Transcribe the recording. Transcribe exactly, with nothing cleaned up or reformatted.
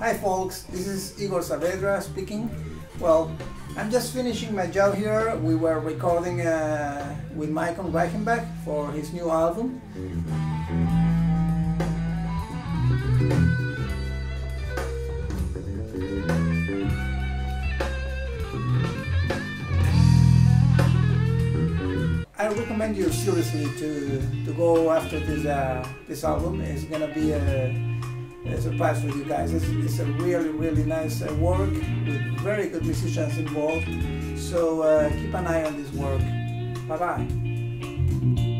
Hi folks, this is Igor Saavedra speaking. Well, I'm just finishing my job here. We were recording uh, with Michael Reichenbach for his new album. I recommend you seriously to, to go after this, uh, this album. It's gonna be a a surprise for you guys. It's, it's a really really nice uh, work with very good musicians involved, so uh, keep an eye on this work. Bye bye.